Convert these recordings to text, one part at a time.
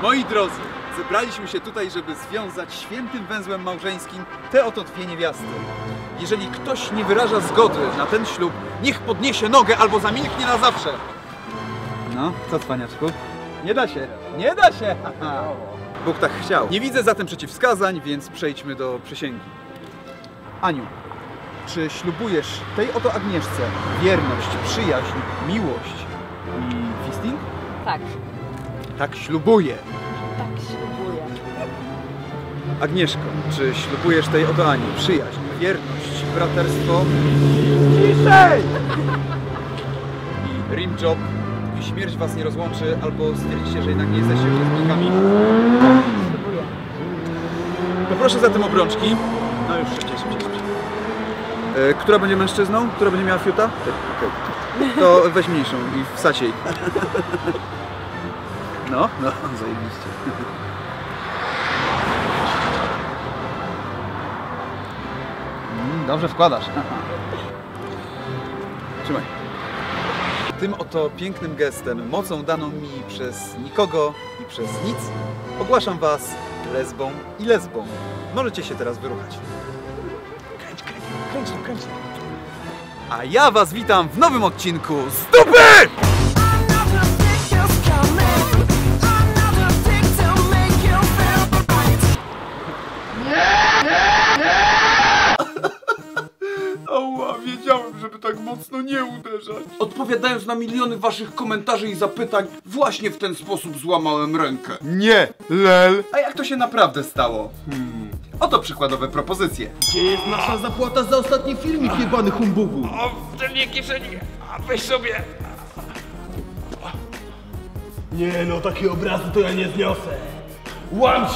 Moi drodzy, zebraliśmy się tutaj, żeby związać świętym węzłem małżeńskim te oto dwie niewiasty. Jeżeli ktoś nie wyraża zgody na ten ślub, niech podniesie nogę albo zamilknie na zawsze. No, co cwaniaczku? Nie da się, nie da się! Bóg tak chciał. Nie widzę zatem przeciwwskazań, więc przejdźmy do przysięgi. Aniu, czy ślubujesz tej oto Agnieszce wierność, przyjaźń, miłość i fisting? Tak. Tak ślubuję. Tak ślubuję. Agnieszko, czy ślubujesz tej oto Ani przyjaźń, wierność, braterstwo? Ciszej! I rim job, póki śmierć was nie rozłączy, albo stwierdzicie, że jednak nie jesteście uczestnikami. Ślubuję. To proszę zatem obrączki. No już szybciej. Która będzie mężczyzną? Która będzie miała fiuta? Okay. To weź mniejszą i wsadź jej. No, zajebiście. Dobrze wkładasz. Trzymaj. Tym oto pięknym gestem, mocą daną mi przez nikogo i przez nic, ogłaszam was lesbą i lesbą. Możecie się teraz wyruchać. Kręć. A ja was witam w nowym odcinku z dupy! Ała, wiedziałem, żeby tak mocno nie uderzać. Odpowiadając na miliony waszych komentarzy i zapytań, właśnie w ten sposób złamałem rękę. Nie, lel. A jak to się naprawdę stało? Oto przykładowe propozycje. Gdzie jest nasza zapłata za ostatni filmik, jebany humbugu? O, w tylnej kieszeni, a weź sobie. Nie no, takie obrazy to ja nie zniosę. Łamci!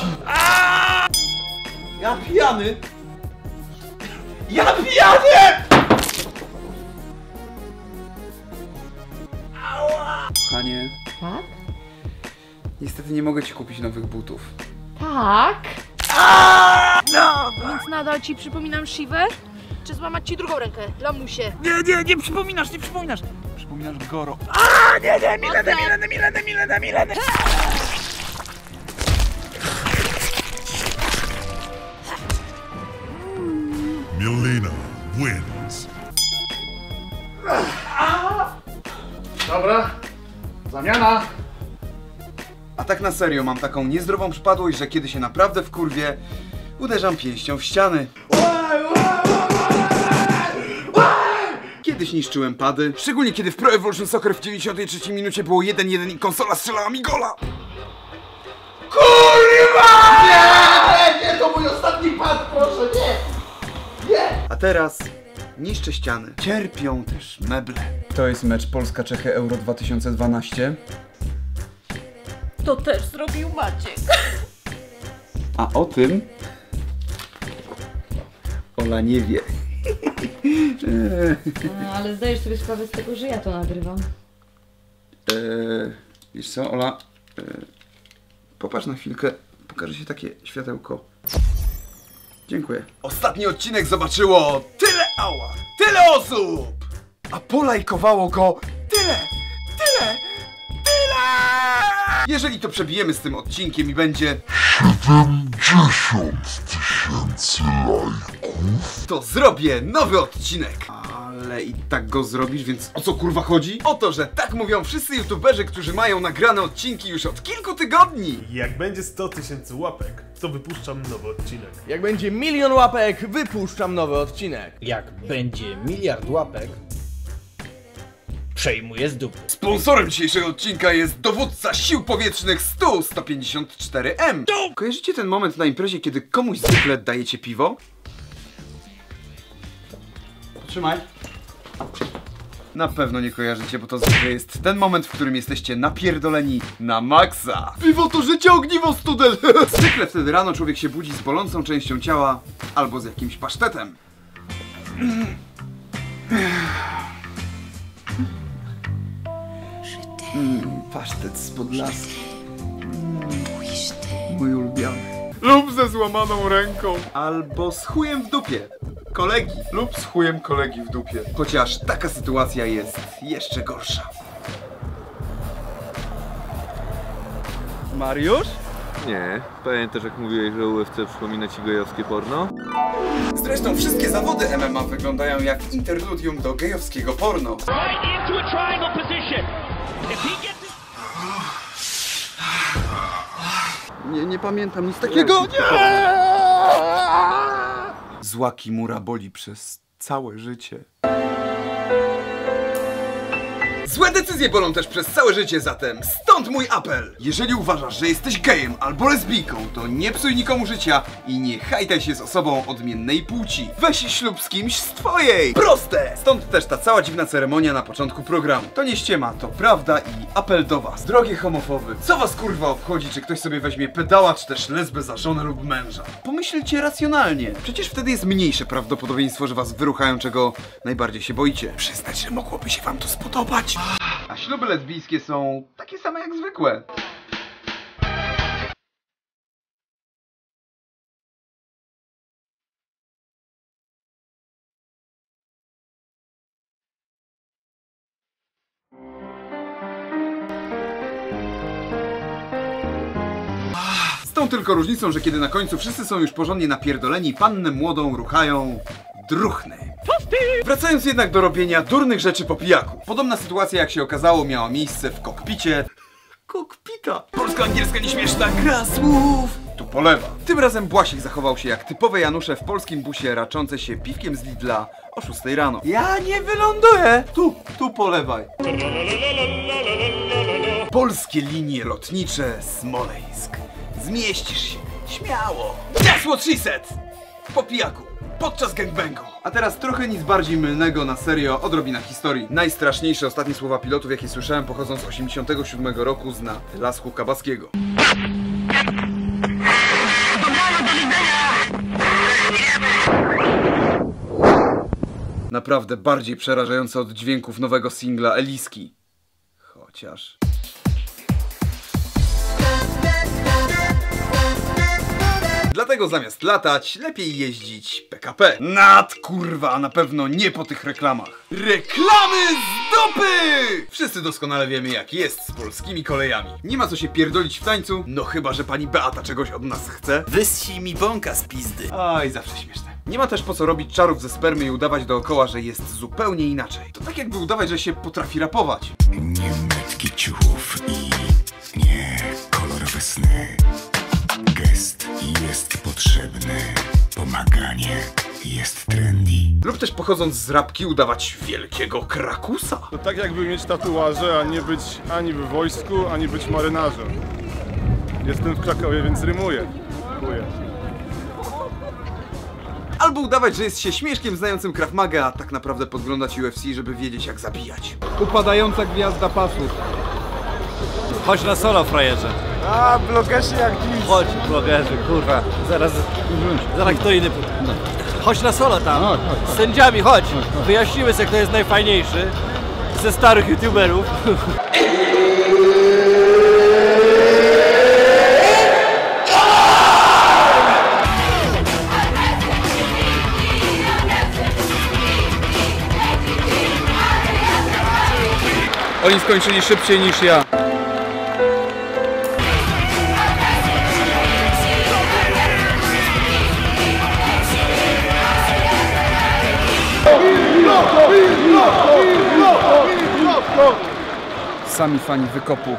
Ja pijany! Ja pijany! Kochanie, Tak? niestety nie mogę ci kupić nowych butów. Tak? Więc nadal ci przypominam Shivę? Czy złamać ci drugą rękę, lamusie? Nie przypominasz. Przypominasz Goro. Mileny. Milena wins. Dobra, zamiana. A tak na serio, mam taką niezdrową przypadłość, że kiedy się naprawdę wkurwię, uderzam pięścią w ściany. Kiedyś niszczyłem pady, szczególnie kiedy w Pro Evolution Soccer w 93 minucie było 1-1 i konsola strzelała mi gola. Kurwa! Nie, to mój ostatni pad, proszę, nie! A teraz niszczę ściany. Cierpią też meble. To jest mecz Polska-Czechy Euro 2012. To też zrobił Maciek. A o tym Ola nie wie. Ale zdajesz sobie sprawę z tego, że ja to nagrywam. Wiesz co, Ola? Popatrz na chwilkę. Pokaże się takie światełko. Dziękuję. Ostatni odcinek zobaczyło tyle osób! A polajkowało go tyle! Jeżeli to przebijemy z tym odcinkiem i będzie 70 000 lajków. to zrobię nowy odcinek. Ale i tak go zrobisz, więc o co kurwa chodzi? O to, że tak mówią wszyscy youtuberzy, którzy mają nagrane odcinki już od kilku tygodni. Jak będzie 100 000 łapek, to wypuszczam nowy odcinek. Jak będzie 1 000 000 łapek, wypuszczam nowy odcinek. Jak będzie 1 miliard łapek, przejmuję z dupy. Sponsorem dzisiejszego odcinka jest dowódca sił powietrznych STU-154M. Kojarzycie ten moment na imprezie, kiedy komuś zwykle dajecie piwo? Potrzymaj. Na pewno nie kojarzycie, bo to zwykle jest ten moment, w którym jesteście napierdoleni na maksa. Piwo to życie, ogniwo studel! Zwykle wtedy rano człowiek się budzi z bolącą częścią ciała albo z jakimś pasztetem. Pasztet z Podlaski. Mój ulubiony. Lub ze złamaną ręką. Albo z chujem w dupie kolegi. Lub z chujem kolegi w dupie. Chociaż taka sytuacja jest jeszcze gorsza. Mariusz? Nie. Pamiętasz jak mówiłeś, że UFC przypomina ci gejowskie porno? Zresztą wszystkie zawody MMA wyglądają jak interludium do gejowskiego porno. Nie pamiętam nic takiego. Nie! Zła Kimura boli przez całe życie. Złe decyzje bolą też przez całe życie, zatem stąd mój apel! Jeżeli uważasz, że jesteś gejem albo lesbijką, to nie psuj nikomu życia i nie hajtaj się z osobą odmiennej płci. Weź ślub z kimś z twojej! Proste! Stąd też ta cała dziwna ceremonia na początku programu. To nie ściema, to prawda i apel do was. Drogie homofoby, co was kurwa obchodzi, czy ktoś sobie weźmie pedała, czy też lesbę za żonę lub męża? Pomyślcie racjonalnie. Przecież wtedy jest mniejsze prawdopodobieństwo, że was wyruchają, czego najbardziej się boicie. Przyznać, że mogłoby się wam to spodobać. A śluby lesbijskie są takie same jak zwykłe. Z tą tylko różnicą, że kiedy na końcu wszyscy są już porządnie napierdoleni, pannę młodą ruchają druchny. Wracając jednak do robienia durnych rzeczy po pijaku. Podobna sytuacja, jak się okazało, miała miejsce w kokpicie. Kokpita. Polsko-angielska nieśmieszna gra słów. Tu polewa. Tym razem Błasik zachował się jak typowe Janusze w polskim busie raczące się piwkiem z Lidla o 6 rano. Ja nie wyląduję. Tu polewaj. Polskie linie lotnicze Smoleńsk. Zmieścisz się. Śmiało. That's what she said. Po pijaku. Podczas gangbangu. A teraz trochę nic bardziej mylnego, na serio, odrobina historii. Najstraszniejsze ostatnie słowa pilotów, jakie słyszałem, pochodzą z 87 roku z na Lasku Kabaskiego. Naprawdę bardziej przerażające od dźwięków nowego singla Eliski. Chociaż... Dlatego zamiast latać, lepiej jeździć PKP. Kurwa, a na pewno nie po tych reklamach. Reklamy z dupy! Wszyscy doskonale wiemy, jak jest z polskimi kolejami. Nie ma co się pierdolić w tańcu, no chyba, że pani Beata czegoś od nas chce. Wyssij mi bąka z pizdy. Oj, zawsze śmieszne. Nie ma też po co robić czarów ze spermy i udawać dookoła, że jest zupełnie inaczej. To tak jakby udawać, że się potrafi rapować. Nie metki ciuchów i nie kolorowe sny. Gest jest potrzebny, pomaganie jest trendy. Lub też pochodząc z rapki udawać wielkiego krakusa. To tak jakby mieć tatuaże, a nie być ani w wojsku, ani być marynarzem. Jestem w Krakowie, więc rymuję. Dziękuję. Albo udawać, że jest się śmieszkiem znającym Krav Maga, a tak naprawdę podglądać UFC, żeby wiedzieć jak zabijać. Upadająca gwiazda pasów. Chodź na solo, frajerze. A, blogerzy jak dziś. Chodź, blogerzy, kurwa. Zaraz kto inny... Chodź na solo tam. Z sędziami, chodź. Wyjaśnimy sobie, kto jest najfajniejszy ze starych youtuberów. Oni skończyli szybciej niż ja. Sami fani wykopu.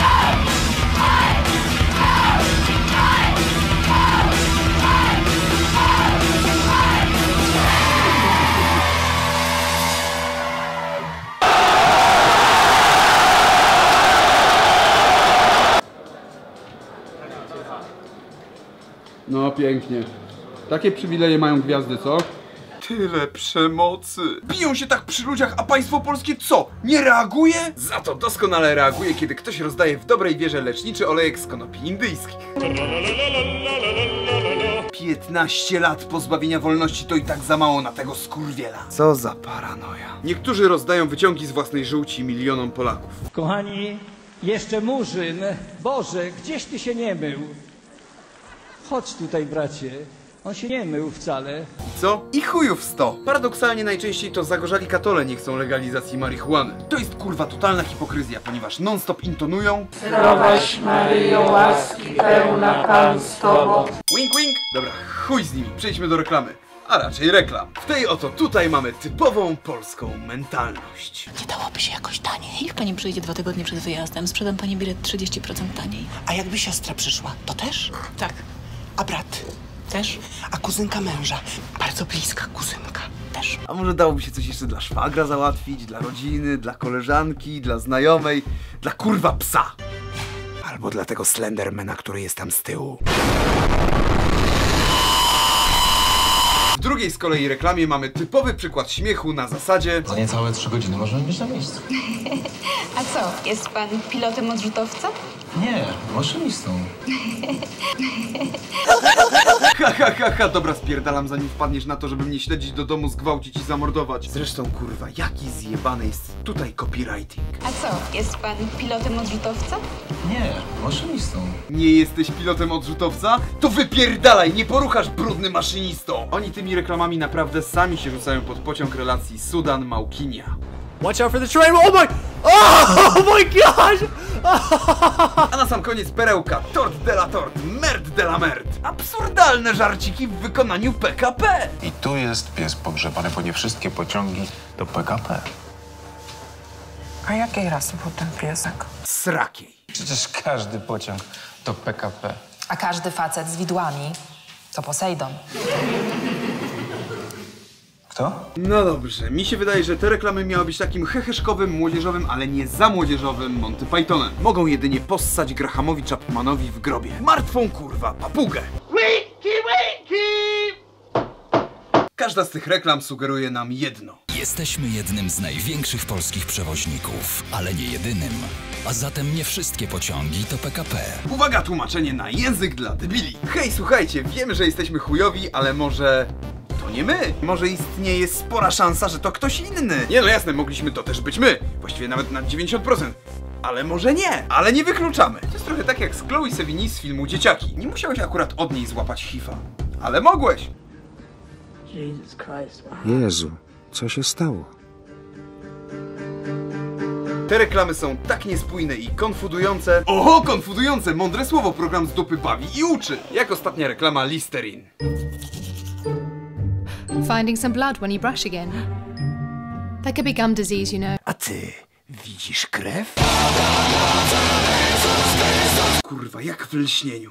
No pięknie. Takie przywileje mają gwiazdy, co? Tyle przemocy. Biją się tak przy ludziach, a państwo polskie co? Nie reaguje? Za to doskonale reaguje, kiedy ktoś rozdaje w dobrej wierze leczniczy olejek z konopi indyjskich. 15 lat pozbawienia wolności to i tak za mało na tego skurwiela. Co za paranoja. Niektórzy rozdają wyciągi z własnej żółci milionom Polaków. Kochani, jeszcze Murzyn. Boże, gdzieś ty się nie mył? Chodź tutaj, bracie. On się nie mył wcale. Co? I chujów 100. Paradoksalnie najczęściej to zagorzali katole nie chcą legalizacji marihuany. To jest kurwa totalna hipokryzja, ponieważ non-stop intonują Zdrowaś Maryjo, łaski pełna Pan z Tobą. wink wink. Dobra, chuj z nimi, przejdźmy do reklamy. A raczej reklam. W tej oto tutaj mamy typową polską mentalność. Nie dałoby się jakoś taniej? Niech pani przyjdzie 2 tygodnie przed wyjazdem. Sprzedam pani bilet 30% taniej. A jakby siostra przyszła, to też? Tak. A brat? Też? A kuzynka męża? Bardzo bliska kuzynka. Też. A może dałoby się coś jeszcze dla szwagra załatwić, dla rodziny, dla koleżanki, dla znajomej, dla kurwa psa. Albo dla tego Slendermana, który jest tam z tyłu. W drugiej z kolei reklamie mamy typowy przykład śmiechu na zasadzie za niecałe 3 godziny możemy być na miejscu. A co, jest pan pilotem odrzutowca? Nie, maszynistą. Ha, dobra, spierdalam zanim wpadniesz na to, żeby mnie śledzić do domu, zgwałcić i zamordować. Zresztą kurwa, jaki zjebany jest tutaj copywriting. A co, jest pan pilotem odrzutowca? Nie, maszynistą. Nie jesteś pilotem odrzutowca? To wypierdalaj, nie poruchasz brudny maszynisto! Oni tymi reklamami naprawdę sami się rzucają pod pociąg relacji Sudan-Małkinia. Watch out for the train! Oh my gosh! A na sam koniec perełka, tort de la tort, merd de la merd. Absurdalne żarciki w wykonaniu PKP. I tu jest pies pogrzebany, bo nie wszystkie pociągi to PKP. A jakiej rasy był ten piesek? Srakiej. Przecież każdy pociąg to PKP. A każdy facet z widłami to Posejdon. Kto? No dobrze, mi się wydaje, że te reklamy miały być takim heheszkowym, młodzieżowym, ale nie za młodzieżowym Monty Pythonem. Mogą jedynie possać Grahamowi Chapmanowi w grobie. Martwą kurwa papugę. Każda z tych reklam sugeruje nam jedno. Jesteśmy jednym z największych polskich przewoźników, ale nie jedynym. A zatem nie wszystkie pociągi to PKP. Uwaga, tłumaczenie na język dla debili. Hej, słuchajcie, wiemy, że jesteśmy chujowi, ale może... to nie my. Może istnieje spora szansa, że to ktoś inny. Nie no jasne, mogliśmy to też być my. Właściwie nawet na 90%. Ale może nie. Ale nie wykluczamy. To jest trochę tak jak z Chloe Sevigny z filmu Dzieciaki. Nie musiałeś akurat od niej złapać HIV-a. Ale mogłeś. Jezu, co się stało? Te reklamy są tak niespójne i konfudujące. Oho, konfudujące! Mądre słowo, program z dupy bawi i uczy. Jak ostatnia reklama Listerine. Finding some blood when you brush again. That could be gum disease, you know. A ty widzisz krew? Kurwa, jak w lśnieniu.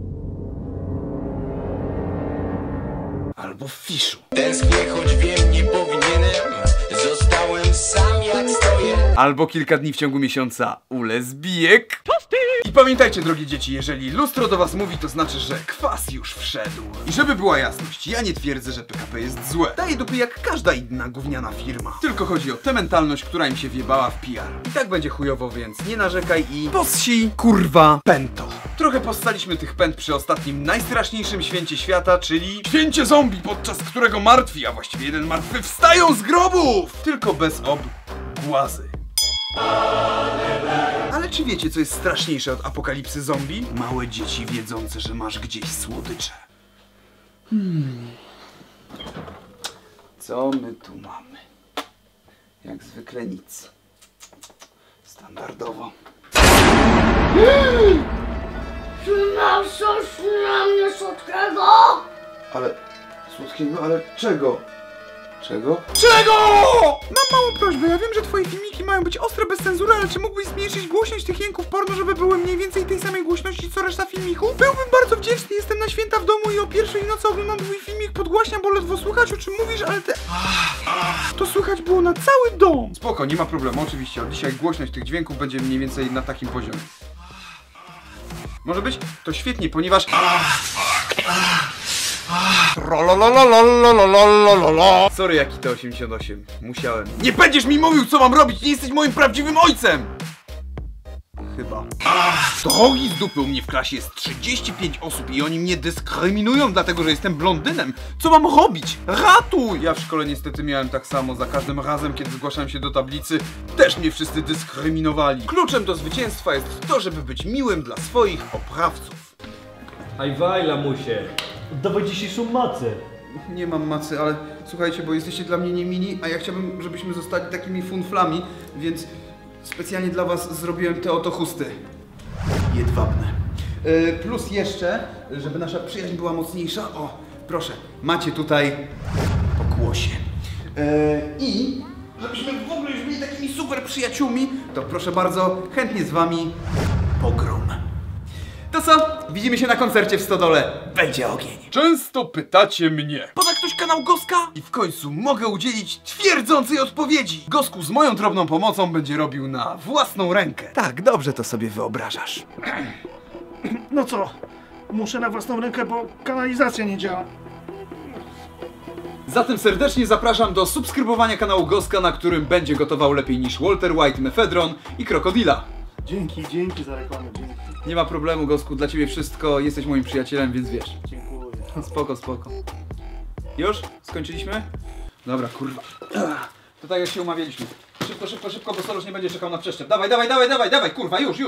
Albo w fiszu. Tęsknię, choć wiem, nie powinienem. Zostałem sam jak stoję. Albo kilka dni w ciągu miesiąca u lesbijek. I pamiętajcie, drogie dzieci, jeżeli lustro do was mówi, to znaczy, że kwas już wszedł. I żeby była jasność, ja nie twierdzę, że PKP jest złe. Daje dupy jak każda inna gówniana firma. Tylko chodzi o tę mentalność, która im się wjebała w PR. I tak będzie chujowo, więc nie narzekaj i possi, kurwa, pęto. Trochę possaliśmy tych pęd przy ostatnim najstraszniejszym święcie świata, czyli święcie zombie, podczas którego martwi, a właściwie jeden martwy, wstają z grobów! Tylko bez obgłazy. Ale czy wiecie, co jest straszniejsze od apokalipsy zombie? Małe dzieci wiedzące, że masz gdzieś słodycze. Co my tu mamy? Jak zwykle nic. Standardowo. Przyniosłeś na mnie słodkiego? Ale... słodkiego? Ale czego? Czego? Czego? Mam małą prośbę, ja wiem, że twoje filmiki mają być ostre, bez cenzury, ale czy mógłbyś zmniejszyć głośność tych jęków porno, żeby były mniej więcej tej samej głośności, co reszta filmików? Byłbym bardzo wdzięczny, jestem na święta w domu i o pierwszej nocy oglądam twój filmik, podgłaśniam, bo ledwo słychać, o czym mówisz, ale to słychać było na cały dom. Spoko, nie ma problemu, oczywiście, od dzisiaj głośność tych dźwięków będzie mniej więcej na takim poziomie. Może być? To świetnie, ponieważ... Sorry, jaki to 88. Musiałem. Nie będziesz mi mówił, co mam robić! Nie jesteś moim prawdziwym ojcem! Chyba. Drogi z dupy, u mnie w klasie jest 35 osób i oni mnie dyskryminują, dlatego że jestem blondynem. Co mam robić? Ratuj! Ja w szkole niestety miałem tak samo. Za każdym razem, kiedy zgłaszałem się do tablicy, też mnie wszyscy dyskryminowali. Kluczem do zwycięstwa jest to, żeby być miłym dla swoich oprawców. Ajwaj, lamusie. Oddawaj dzisiejszą macę. Nie mam macy, ale słuchajcie, bo jesteście dla mnie nie mili, a ja chciałbym, żebyśmy zostali takimi funflami, więc specjalnie dla was zrobiłem te oto chusty. Jedwabne. Plus jeszcze, żeby nasza przyjaźń była mocniejsza, o, proszę, macie tutaj pokłosie. I żebyśmy w ogóle już byli takimi super przyjaciółmi, to proszę bardzo, chętnie z wami pogrom. To co? Widzimy się na koncercie w Stodole. Będzie ogień. Często pytacie mnie. Poda ktoś kanał Goska? I w końcu mogę udzielić twierdzącej odpowiedzi. Gosku z moją drobną pomocą będzie robił na własną rękę. Tak, dobrze to sobie wyobrażasz. No co? Muszę na własną rękę, bo kanalizacja nie działa. Zatem serdecznie zapraszam do subskrybowania kanału Goska, na którym będzie gotował lepiej niż Walter White, Mefedron i Krokodila. Dzięki za reklamę, dzięki. Nie ma problemu, Gosku, dla ciebie wszystko, jesteś moim przyjacielem, więc wiesz. Dziękuję. Spoko. Już? Skończyliśmy? Dobra, kurwa. To tak jak się umawialiśmy. Szybko, bo Sorusz nie będzie czekał na przeszczep. Dawaj, kurwa, już.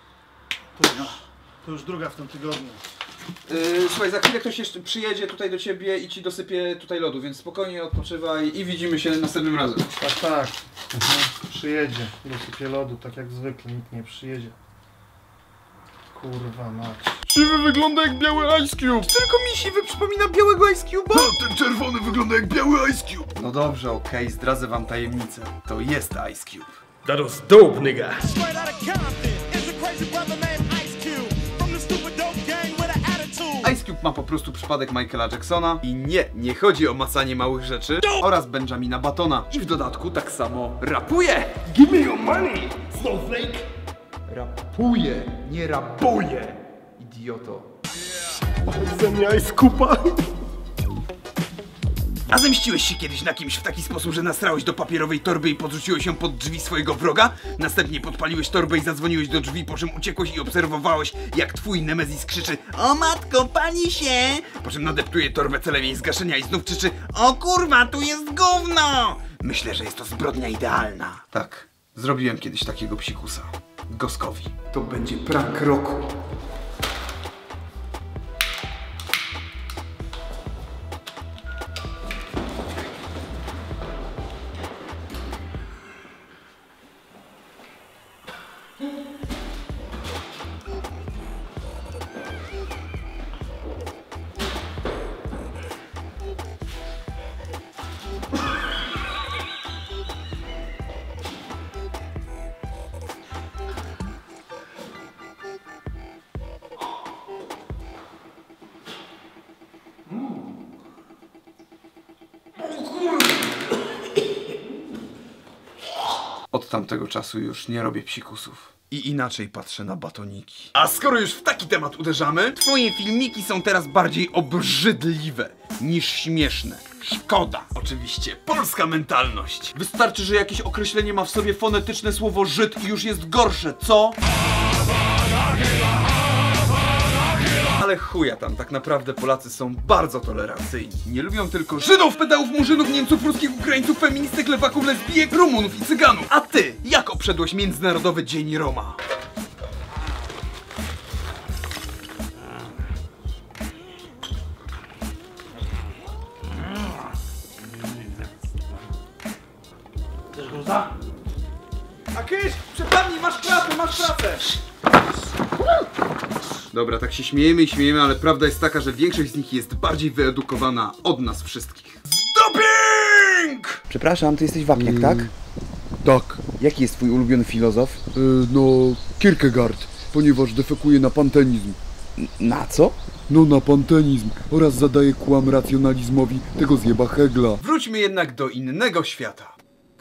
To już druga w tym tygodniu. Słuchaj, za chwilę ktoś jeszcze przyjedzie tutaj do ciebie i ci dosypie tutaj lodu, więc spokojnie odpoczywaj i widzimy się następnym razem. Tak. Przyjedzie. Dosypie lodu, tak jak zwykle, nikt nie przyjedzie. Kurwa mać. Siwy wygląda jak biały Ice Cube. Tylko mi siwy przypomina białego Ice Cube'a? Ten czerwony wygląda jak biały Ice Cube. No dobrze, okej, zdradzę wam tajemnicę. To jest Ice Cube. That was dope, nigga. Ice Cube ma po prostu przypadek Michaela Jacksona i nie chodzi o macanie małych rzeczy oraz Benjamina Buttona. I w dodatku tak samo rapuje. Give me your money, Snowflake. Rapuje, nie rapuje, idioto. Pochodzenie Ice Cube'a. A zemściłeś się kiedyś na kimś w taki sposób, że nasrałeś do papierowej torby i podrzuciłeś ją pod drzwi swojego wroga? Następnie podpaliłeś torbę i zadzwoniłeś do drzwi, po czym uciekłeś i obserwowałeś, jak twój Nemezis krzyczy: o matko, pali się! Po czym nadeptuje torbę celem jej zgaszenia i znów krzyczy: o kurwa, tu jest gówno! Myślę, że jest to zbrodnia idealna. Tak, zrobiłem kiedyś takiego psikusa. Goskowi. To będzie prank roku. Od tamtego czasu już nie robię psikusów. I inaczej patrzę na batoniki. A skoro już w taki temat uderzamy, twoje filmiki są teraz bardziej obrzydliwe niż śmieszne. Szkoda. Oczywiście, polska mentalność. Wystarczy, że jakieś określenie ma w sobie fonetyczne słowo Żyd i już jest gorsze, co? Ale chuja tam, tak naprawdę Polacy są bardzo tolerancyjni. Nie lubią tylko Żydów, pedałów, murzynów, Niemców, ruskich, Ukraińców, feministek, lewaków, lesbijek, Rumunów i Cyganów. A ty, jak obszedłeś Międzynarodowy Dzień Roma? Chcesz gruza? A Kysz, przepadnij, masz pracę! Dobra, tak się śmiejemy, ale prawda jest taka, że większość z nich jest bardziej wyedukowana od nas wszystkich. Doping! Przepraszam, ty jesteś wapniak, tak? Tak. Jaki jest twój ulubiony filozof? No, Kierkegaard, ponieważ defekuje na pantenizm. Na co? No, na pantenizm oraz zadaje kłam racjonalizmowi tego zjeba Hegla. Wróćmy jednak do innego świata.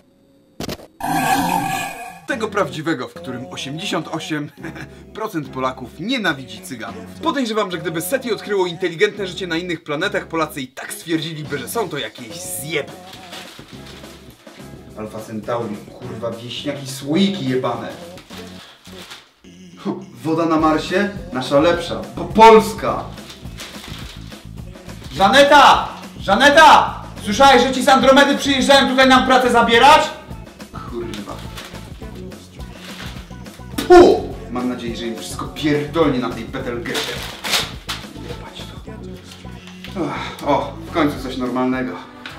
Tego prawdziwego, w którym 88% Polaków nienawidzi Cyganów. Podejrzewam, że gdyby SETI odkryło inteligentne życie na innych planetach, Polacy i tak stwierdziliby, że są to jakieś zjeby. Alfa Centauri, kurwa, wieśniaki, słoiki jebane. Woda na Marsie? Nasza lepsza, bo polska. Żaneta! Żaneta! Słyszałeś, że ci z Andromedy przyjeżdżają tutaj nam pracę zabierać? Kurwa. Puh! Mam nadzieję, że im wszystko pierdolnie na tej Betelgeuse. Jebać to. O, w końcu coś normalnego.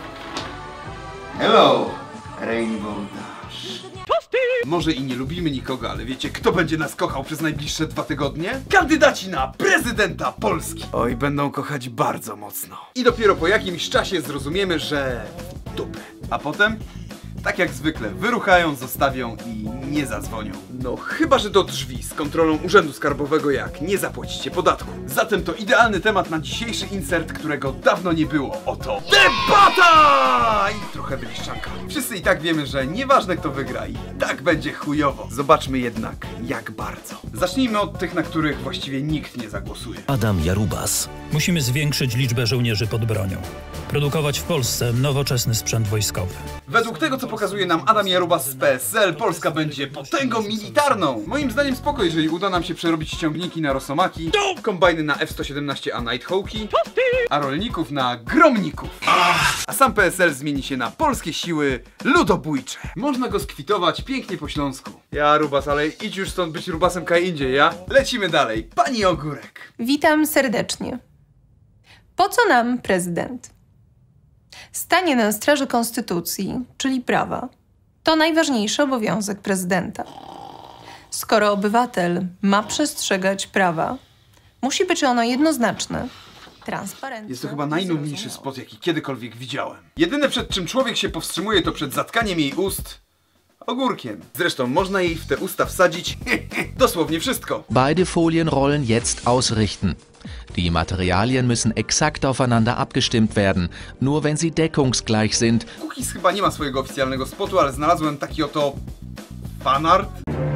Hello, Rainbow Dash. Może i nie lubimy nikogo, ale wiecie, kto będzie nas kochał przez najbliższe 2 tygodnie? Kandydaci na prezydenta Polski. Oj, będą kochać bardzo mocno. I dopiero po jakimś czasie zrozumiemy, że... dupy. A potem? Tak jak zwykle, wyruchają, zostawią i nie zadzwonią. No chyba, że do drzwi z kontrolą Urzędu Skarbowego, jak nie zapłacicie podatku. Zatem to idealny temat na dzisiejszy insert, którego dawno nie było. Oto debata! I trochę wyliszczanka. Wszyscy i tak wiemy, że nieważne kto wygra i tak będzie chujowo. Zobaczmy jednak jak bardzo. Zacznijmy od tych, na których właściwie nikt nie zagłosuje. Adam Jarubas. Musimy zwiększyć liczbę żołnierzy pod bronią. Produkować w Polsce nowoczesny sprzęt wojskowy. Według tego, co pokazuje nam Adam Jarubas z PSL, Polska będzie potęgą militarną. Moim zdaniem spoko, jeżeli uda nam się przerobić ciągniki na Rosomaki, kombajny na F-117A Nighthawki, a rolników na gromników. A sam PSL zmieni się na polskie siły ludobójcze. Można go skwitować pięknie po śląsku. Jarubas, ale idź już stąd być Rubasem kaj indziej, ja? Lecimy dalej. Pani Ogórek. Witam serdecznie. Po co nam prezydent? Stanie na straży konstytucji, czyli prawa, to najważniejszy obowiązek prezydenta. Skoro obywatel ma przestrzegać prawa, musi być ono jednoznaczne, transparentne. Jest to chyba najnudniejszy spot, jaki kiedykolwiek widziałem. Jedyne, przed czym człowiek się powstrzymuje, to przed zatkaniem jej ust ogórkiem. Zresztą można jej w te usta wsadzić dosłownie wszystko. Beide Folienrollen jetzt ausrichten. Die Materialien müssen exakt aufeinander abgestimmt werden, nur wenn sie deckungsgleich sind. Cookies chyba nie ma swojego oficjalnego spotu, ale znalazłem taki oto fanart.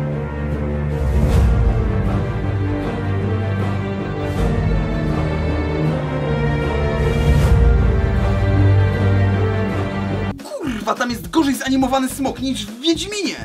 Kurwa, tam jest gorzej zanimowany smok niż w Wiedźminie.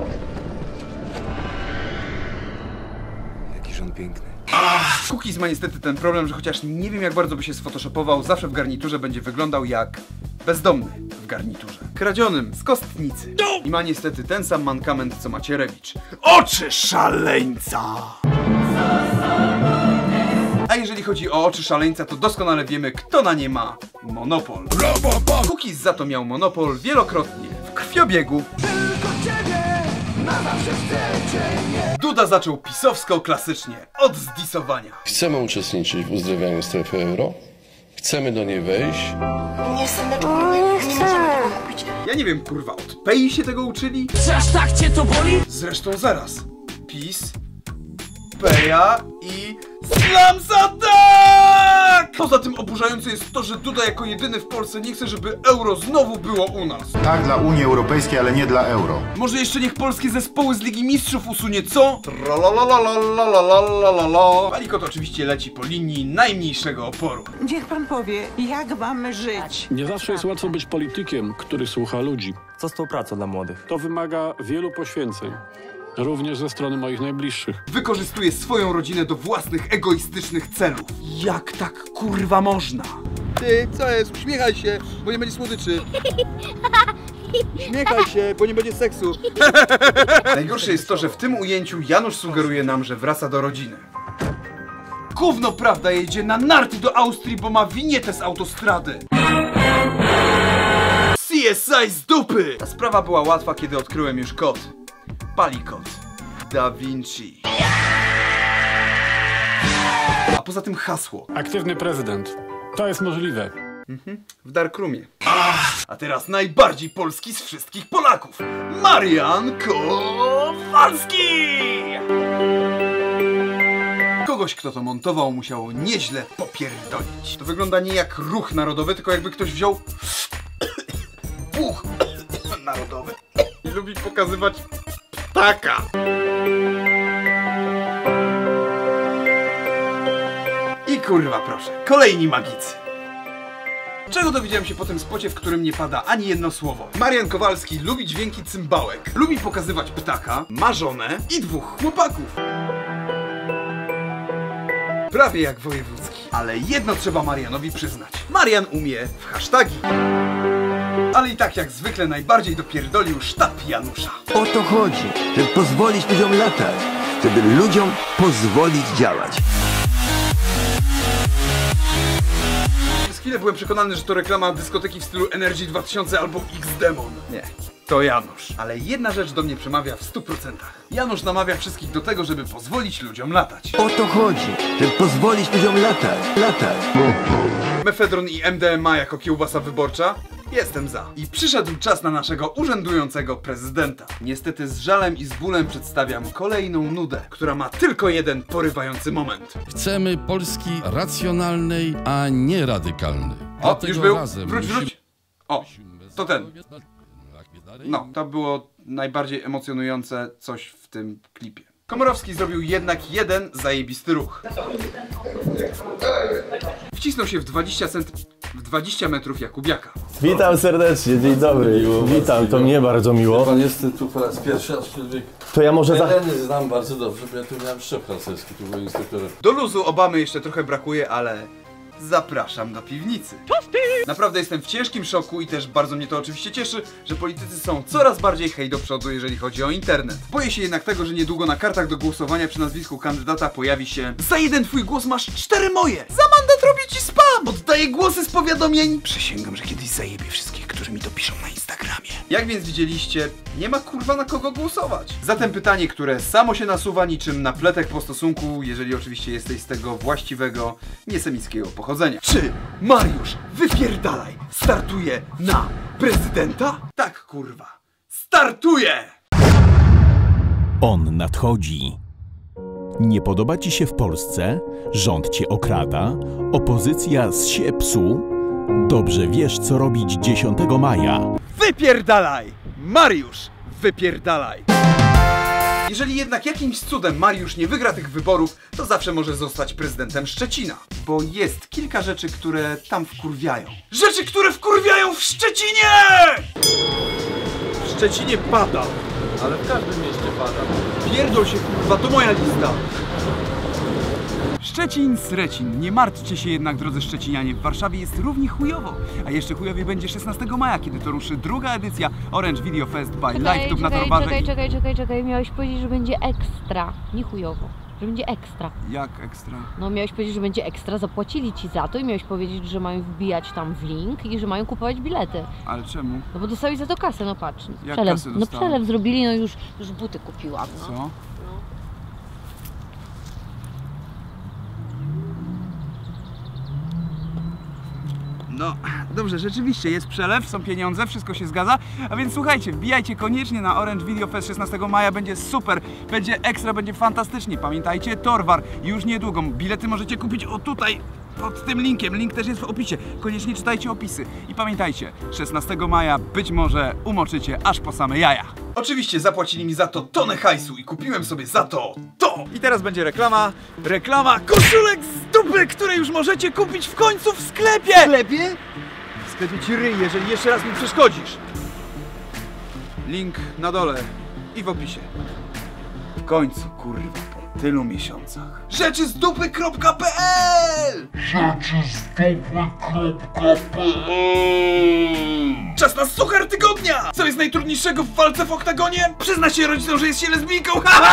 Jakiż on piękny. Cookies ma niestety ten problem, że chociaż nie wiem jak bardzo by się sfotoshopował, zawsze w garniturze będzie wyglądał jak bezdomny w garniturze. Kradzionym z kostnicy. I ma niestety ten sam mankament co Macierewicz. Oczy szaleńca! A jeżeli chodzi o oczy szaleńca, to doskonale wiemy, kto na nie ma monopol. Cookies za to miał monopol wielokrotnie w krwiobiegu. Duda zaczął pisowsko klasycznie, od zdisowania. Chcemy uczestniczyć w uzdrawianiu strefy euro? Chcemy do niej wejść? Nie, syneczku, nie chcę. Ja nie wiem, kurwa, od Pei się tego uczyli? Czy aż tak cię to boli? Zresztą zaraz. PiS, Peja i Slams Attack! Poza tym oburzające jest to, że Duda jako jedyny w Polsce nie chce, żeby euro znowu było u nas. Tak, dla Unii Europejskiej, ale nie dla euro. Może jeszcze niech polskie zespoły z Ligi Mistrzów usunie, co? Palikot oczywiście leci po linii najmniejszego oporu. Niech pan powie, jak mamy żyć? Nie zawsze jest łatwo być politykiem, który słucha ludzi. Co z tą pracą dla młodych? To wymaga wielu poświęceń. Również ze strony moich najbliższych. Wykorzystuje swoją rodzinę do własnych egoistycznych celów. Jak tak kurwa można? Ty, co jest? Uśmiechaj się, bo nie będzie słodyczy. Uśmiechaj się, bo nie będzie seksu. Najgorsze jest to, że w tym ujęciu Janusz sugeruje nam, że wraca do rodziny. Gówno prawda, jedzie na narty do Austrii, bo ma winietę z autostrady. CSI z dupy! Ta sprawa była łatwa, kiedy odkryłem już kod. Palikot Da Vinci. A poza tym hasło. Aktywny prezydent. To jest możliwe. W Darkroomie. A teraz najbardziej polski z wszystkich Polaków. Marian Kowalski! Kogoś, kto to montował, musiało nieźle popierdolić. To wygląda nie jak ruch narodowy, tylko jakby ktoś wziął puch narodowy i lubi pokazywać ptaka. I kurwa proszę, kolejni magicy. Czego dowiedziałem się po tym spocie, w którym nie pada ani jedno słowo? Marian Kowalski lubi dźwięki cymbałek, lubi pokazywać ptaka, ma żonę i 2 chłopaków. Prawie jak wojewódzki. Ale jedno trzeba Marianowi przyznać. Marian umie w hasztagi. Ale i tak jak zwykle najbardziej dopierdolił sztab Janusza. O to chodzi, żeby pozwolić ludziom latać, żeby ludziom pozwolić działać. chwilę byłem przekonany, że to reklama dyskoteki w stylu Energy 2000 albo X-Demon. Nie, to Janusz. Ale jedna rzecz do mnie przemawia w 100%. Janusz namawia wszystkich do tego, żeby pozwolić ludziom latać. O to chodzi, żeby pozwolić ludziom latać. Mefedron i MDMA jako kiełbasa wyborcza? Jestem za. I przyszedł czas na naszego urzędującego prezydenta. Niestety z żalem i z bólem przedstawiam kolejną nudę, która ma tylko jeden porywający moment. Chcemy Polski racjonalnej, a nie radykalnej. O, już był. Wróć. O, to ten. No, to było najbardziej emocjonujące coś w tym klipie. Komorowski zrobił jednak jeden zajebisty ruch. Wcisnął się w 20 metrów Jakubiaka. Witam serdecznie, dzień dobry. Witam, to mnie bardzo miło. Pan jest tu po raz pierwszy, aczkolwiek to ja może Heleny znam bardzo dobrze, bo ja tu miałem szczep harcerski, tu byłem instruktorem. Do luzu Obamy jeszcze trochę brakuje, ale zapraszam do piwnicy. Naprawdę jestem w ciężkim szoku i też bardzo mnie to oczywiście cieszy, że politycy są coraz bardziej hej do przodu, jeżeli chodzi o internet. Boję się jednak tego, że niedługo na kartach do głosowania przy nazwisku kandydata pojawi się: za jeden twój głos masz 4 moje! Za mandat robię ci spam! Oddaję głosy z powiadomień! Przysięgam, że kiedyś zajebię wszystkich, którzy mi to piszą na Instagramie. Jak więc widzieliście, nie ma kurwa na kogo głosować. Zatem pytanie, które samo się nasuwa niczym napletek po stosunku, jeżeli oczywiście jesteś z tego właściwego, niesemickiego pochodzenia. Czy Mariusz Wypierdalaj startuje na prezydenta? Tak, kurwa. Startuje! On nadchodzi. Nie podoba ci się w Polsce? Rząd cię okrada? Opozycja zsie psu? Dobrze wiesz, co robić 10 maja. Wypierdalaj! Mariusz Wypierdalaj! Jeżeli jednak jakimś cudem Mariusz nie wygra tych wyborów, to zawsze może zostać prezydentem Szczecina. Bo jest kilka rzeczy, które tam wkurwiają. Rzeczy, które wkurwiają w Szczecinie! W Szczecinie pada. Ale w każdym mieście pada. Pierdol się, kurwa, to moja lista. Szczecin, Srecin. Nie martwcie się jednak, drodzy szczecinianie, w Warszawie jest równie chujowo. A jeszcze chujowie będzie 16 maja, kiedy to ruszy druga edycja Orange Video Fest by Live Tube na Torwarze. Czekaj, miałeś powiedzieć, że będzie ekstra, nie chujowo. Że będzie ekstra. Jak ekstra? No miałeś powiedzieć, że będzie ekstra, zapłacili ci za to i miałeś powiedzieć, że mają wbijać tam w link i że mają kupować bilety. Ale czemu? No bo dostałeś za to kasę, no patrz. Jak przelew, kasę no przelew zrobili, no już buty kupiłam. No. Co? No, dobrze, rzeczywiście jest przelew, są pieniądze, wszystko się zgadza. A więc słuchajcie, wbijajcie koniecznie na Orange Video Fest 16 maja, będzie super, będzie ekstra, będzie fantastycznie. Pamiętajcie, Torwar już niedługo. Bilety możecie kupić o tutaj, pod tym linkiem. Link też jest w opisie. Koniecznie czytajcie opisy. I pamiętajcie, 16 maja być może umoczycie aż po same jaja. Oczywiście zapłacili mi za to tonę hajsu i kupiłem sobie za to. I teraz będzie reklama koszulek z dupy, które już możecie kupić w końcu w sklepie! W sklepie? W sklepie ci ryj, jeżeli jeszcze raz mi przeszkodzisz. Link na dole i w opisie. W końcu, kurwa, po tylu miesiącach. Rzeczyzdupy.pl! Czas na suchar tygodnia! Co jest najtrudniejszego w walce w oktagonie? Przyzna się rodzicom, że jest się lesbijką!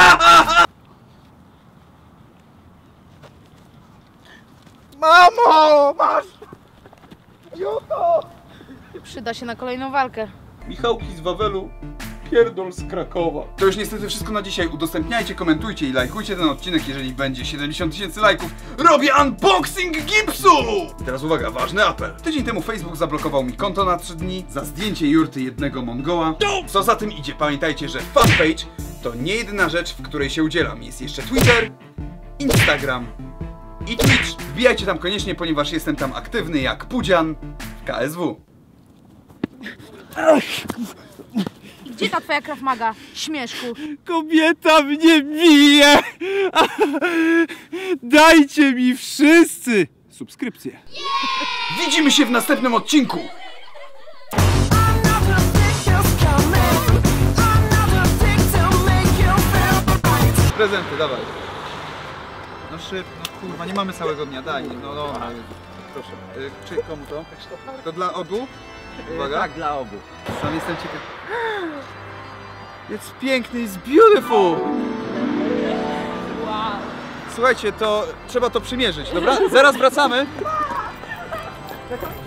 Mamo! Masz! Joto! Przyda się na kolejną walkę. Michałki z Wawelu, pierdol z Krakowa. To już niestety wszystko na dzisiaj. Udostępniajcie, komentujcie i lajkujcie ten odcinek, jeżeli będzie 70 000 lajków. Robię unboxing gipsu! I teraz uwaga, ważny apel. Tydzień temu Facebook zablokował mi konto na 3 dni za zdjęcie jurty jednego Mongoła. Co za tym idzie? Pamiętajcie, że fanpage to nie jedyna rzecz, w której się udzielam. Jest jeszcze Twitter, Instagram i Twitch. Wbijajcie tam koniecznie, ponieważ jestem tam aktywny jak Pudzian w KSW. Gdzie ta twoja Krav Maga, śmieszku? Kobieta mnie bije! Dajcie mi wszyscy subskrypcję. Widzimy się w następnym odcinku! Prezenty, dawaj. No szyb, no kurwa, nie mamy całego dnia, daj, no dobra. Proszę. Czy komu to? To dla obu? Uwaga. Tak, dla obu. Sam jestem ciekaw. It's piękny, it's beautiful! Wow. Słuchajcie, to trzeba to przymierzyć, dobra? Zaraz wracamy. Czekaj.